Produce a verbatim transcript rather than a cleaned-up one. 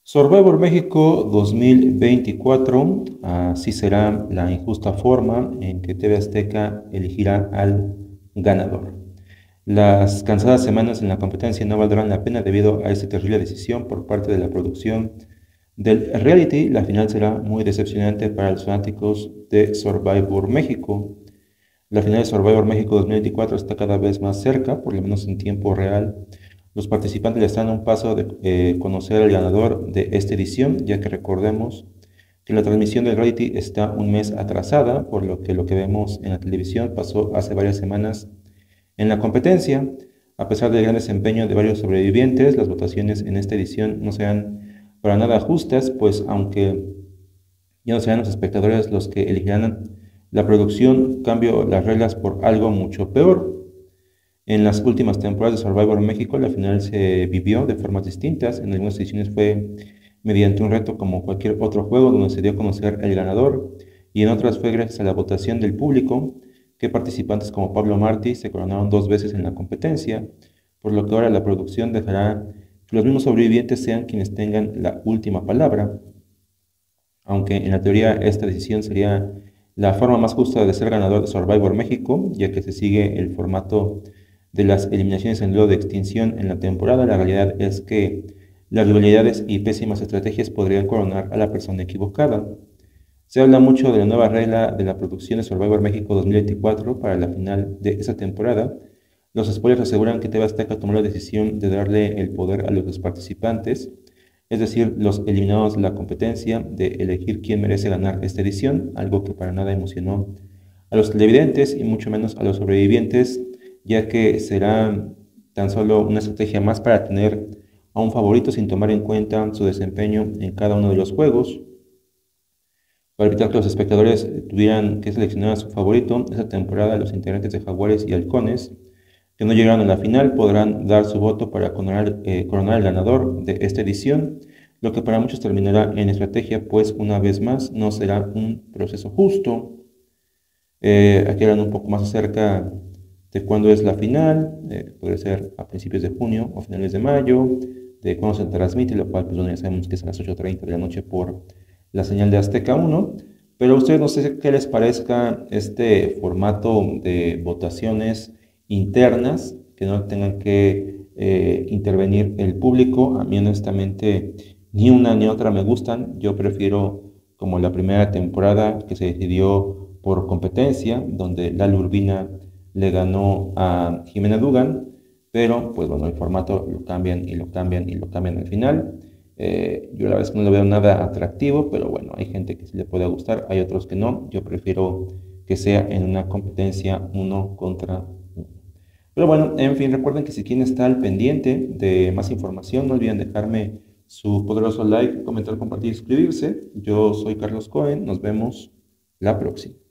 Survivor México dos mil veinticuatro, así será la injusta forma en que T V Azteca elegirá al ganador. Las cansadas semanas en la competencia no valdrán la pena debido a esta terrible decisión por parte de la producción del reality. La final será muy decepcionante para los fanáticos de Survivor México. La final de Survivor México dos mil veinticuatro está cada vez más cerca, por lo menos en tiempo real. Los participantes ya están a un paso de eh, conocer al ganador de esta edición, ya que recordemos que la transmisión del reality está un mes atrasada, por lo que lo que vemos en la televisión pasó hace varias semanas en la competencia. A pesar del gran desempeño de varios sobrevivientes, las votaciones en esta edición no serán para nada justas, pues aunque ya no serán los espectadores los que elegirán la producción, cambio las reglas por algo mucho peor. En las últimas temporadas de Survivor México, la final se vivió de formas distintas. En algunas ediciones fue mediante un reto como cualquier otro juego donde se dio a conocer el ganador, y en otras fue gracias a la votación del público, que participantes como Pablo Martí se coronaron dos veces en la competencia, por lo que ahora la producción dejará que los mismos sobrevivientes sean quienes tengan la última palabra. Aunque en la teoría esta decisión sería la forma más justa de ser ganador de Survivor México, ya que se sigue el formato de las eliminaciones en duelo de extinción en la temporada, la realidad es que las rivalidades y pésimas estrategias podrían coronar a la persona equivocada. Se habla mucho de la nueva regla de la producción de Survivor México dos mil veinticuatro para la final de esa temporada. Los spoilers aseguran que T V Azteca tomó la decisión de darle el poder a los participantes, es decir, los eliminados de la competencia, de elegir quién merece ganar esta edición, algo que para nada emocionó a los televidentes y mucho menos a los sobrevivientes, ya que será tan solo una estrategia más para tener a un favorito sin tomar en cuenta su desempeño en cada uno de los juegos. Para evitar que los espectadores tuvieran que seleccionar a su favorito, esta temporada los integrantes de Jaguares y Halcones que no llegaron a la final podrán dar su voto para coronar, eh, coronar al ganador de esta edición, lo que para muchos terminará en estrategia, pues una vez más no será un proceso justo. Eh, aquí hablan un poco más acerca de cuándo es la final, eh, puede ser a principios de junio o finales de mayo, de cuándo se transmite, lo cual pues bueno, ya sabemos que es a las ocho treinta de la noche por la señal de Azteca uno, pero a ustedes no sé qué les parezca este formato de votaciones internas, que no tengan que eh, intervenir el público. A mí honestamente ni una ni otra me gustan, yo prefiero como la primera temporada que se decidió por competencia, donde Lalo Urbina le ganó a Jimena Dugan, pero pues bueno, el formato lo cambian y lo cambian y lo cambian al final. Eh, yo la verdad es que no lo veo nada atractivo, pero bueno, hay gente que sí le puede gustar, hay otros que no. Yo prefiero que sea en una competencia uno contra uno. Pero bueno, en fin, recuerden que si quieren estar al pendiente de más información, no olviden dejarme su poderoso like, comentar, compartir y suscribirse. Yo soy Carlos Cohen, nos vemos la próxima.